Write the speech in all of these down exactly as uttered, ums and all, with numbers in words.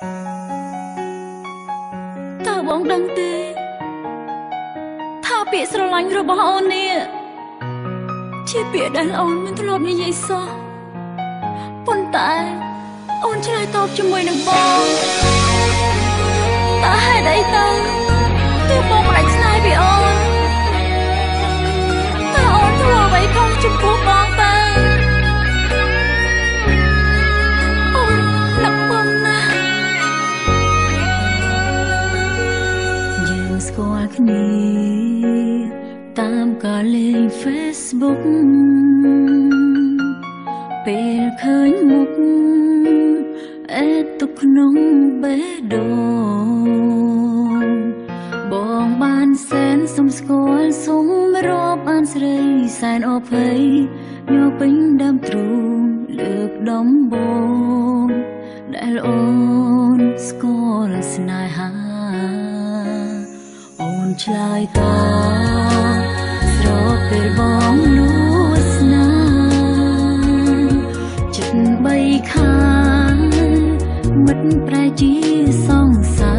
ta bóng đăng tê tha bịa sơ lánh rồi bỏ ôn nè chia bịa đàn ôn mình thu lộp như vậy sao bồn tại ôn chỉ lại tộc cho mùi nâng bóng ta hai đáy ta tư bóng đánh sai bị ôn ta ôn thu lộp vậy không chụp phút bóng ta ôn nặng bóng nè dương score khní tam cả lên Facebookពេលឃើញមុខអេទុកក្នុងបេះដូងបងបានសែនសុំស្គាល់សុំរាប់អានស្រីសែនអភ័យញ័រពេញដើមទ្រូងលើកដំបងដែលអូនស្គាល់ស្នេហាអូនឆ្លើយតបស្រោបពេលបងនួស្នាបីខាងមិត្តប្រែជាសងសា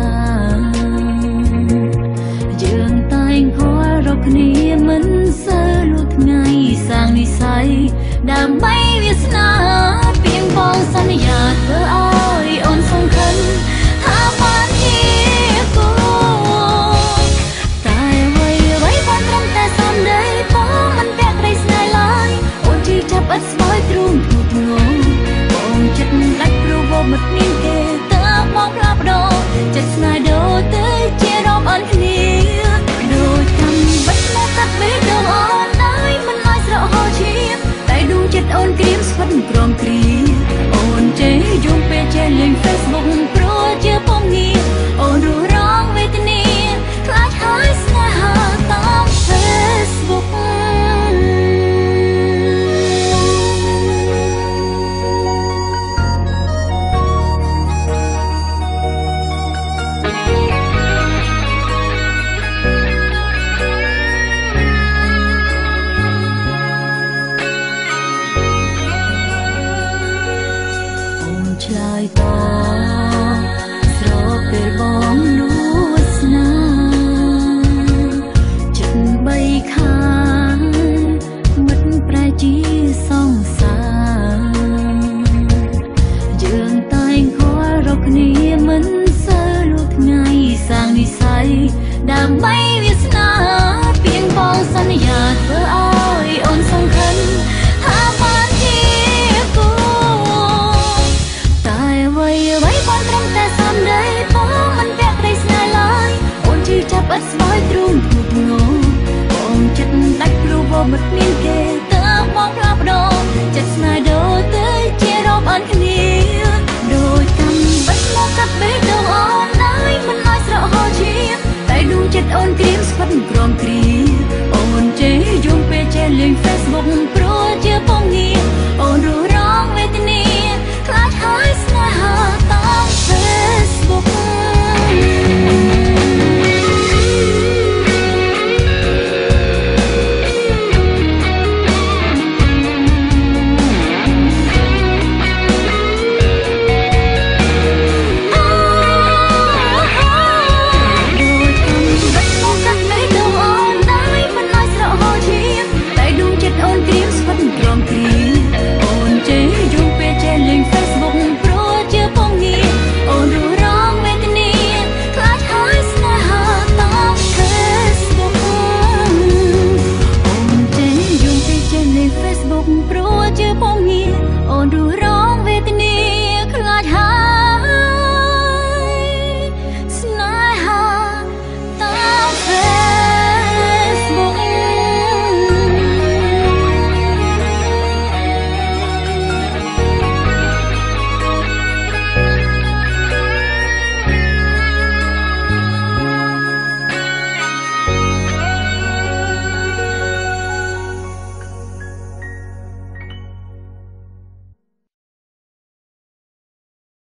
យើងតែងខលរកគ្នាមិនសូវលួចថ្ងៃសាងនិស័យដើម្បីវាសនាពីងបងសន្យាធ្វើឲ្យអូនសង្ឃឹមថាបានជាគូតែអ្វីអ្វីបានត្រឹមតែសំដីបងមិនពាក់ក្តីស្នេហ៍ឡើយអូនជឿចាប់ឥតស្បើយទ្រូងធ្ងន់ធ្ងរចិត្តដាច់ព្រោះវមិត្តមានគេតើមកផ្លាស់ប្ដូរចិត្តស្នេហ៍ដូរទៅជារាប់អានគ្នាដូចចាំបាច់មកកាត់បេះដូងអូនហើយមិនឲ្យស្រក់ហូរឈាមតែដួងចិត្តអូនក្រៀមស្វិតក្រំគ្រាអូនចេះយំពេលចេះលេង Facebook ព្រោះជាពងងារអូនរស់រងវេទនាខ្លាចហើយស្នេហាតាម Facebookឆ្លើយត